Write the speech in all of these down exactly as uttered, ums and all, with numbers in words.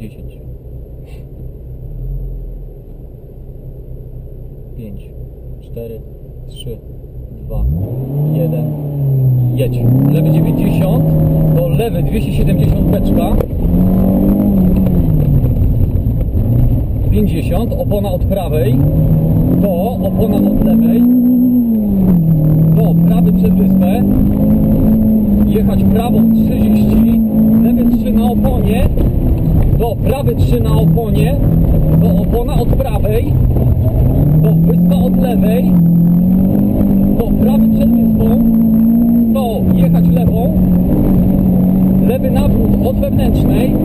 dziesięć. pięć, cztery, trzy, dwa, jeden. Jedź. Lewy dziewięćdziesiąt, do lewy dwieście siedemdziesiąt beczka. pięćdziesiąt, opona od prawej, do opona od lewej, do prawy przed wyspę, jechać prawą trzydzieści, lewy trzy na oponie, do prawy trzy na oponie, do opona od prawej, do wyspa od lewej, do prawy przed wyspą, do jechać lewą, lewy nawrót od wewnętrznej,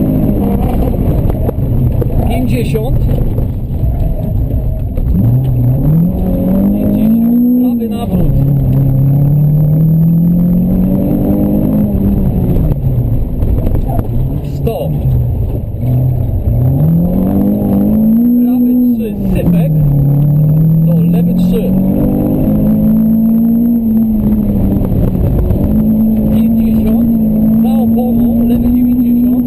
pięćdziesiąt, pięćdziesiąt, prawy nawrót, sto, prawy trzy, sypek, do lewy trzy, pięćdziesiąt, za oponą, lewy dziewięćdziesiąt,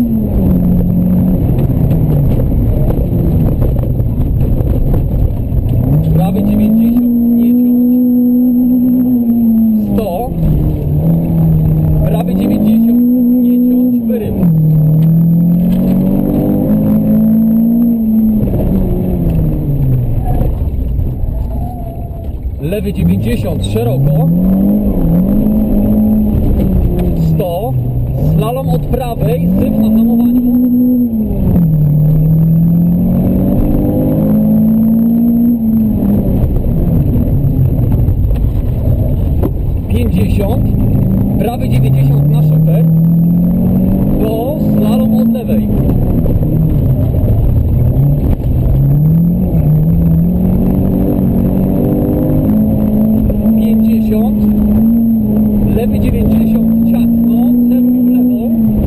prawy dziewięćdziesiąt, nie ciąć, sto, prawy dziewięćdziesiąt, nie ciąć, wyryw. Lewy dziewięćdziesiąt, szeroko, sto, slalom od prawej, syp na hamowaniu, pięćdziesiąt, prawy dziewięćdziesiąt na szybę, do slalom od lewej, pięćdziesiąt, lewy dziewięćdziesiąt, ciasno, celuj w lewą,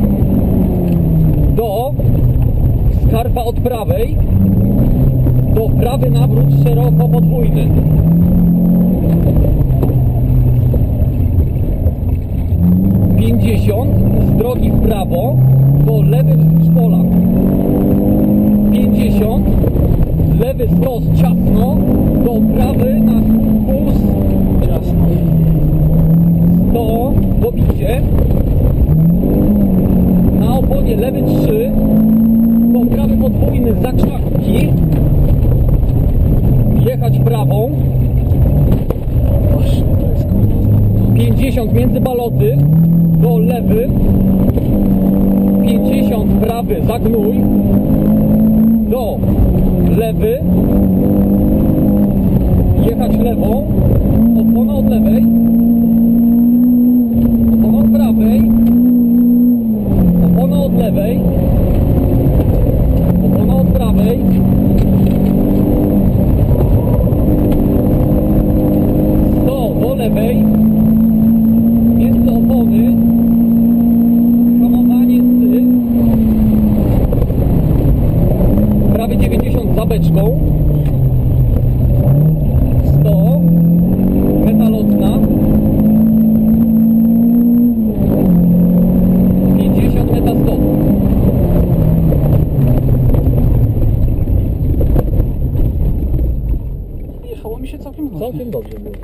do skarpa od prawej, do prawy nawrót szeroko podwójny, pięćdziesiąt, z drogi w prawo, do lewy wzdłuż pola, pięćdziesiąt, lewy stos ciasno, do prawy na kurs ciasno, sto, dobicie, na oponie lewy trzy, do prawy podwójny za krzaki, jechać prawą, pięćdziesiąt między baloty, do lewy, pięćdziesiąt prawy za gnój, do lewy, jechać lewą, opona od lewej, opona od prawej, opona od lewej, opona od prawej, sto do lewej, między opony, hamowanie z tyłu, prawy dziewięćdziesiąt za beczką, sto, metalotna, pięćdziesiąt meta stop. Jechało mi się całkiem dobrze. Całkiem dobrze było.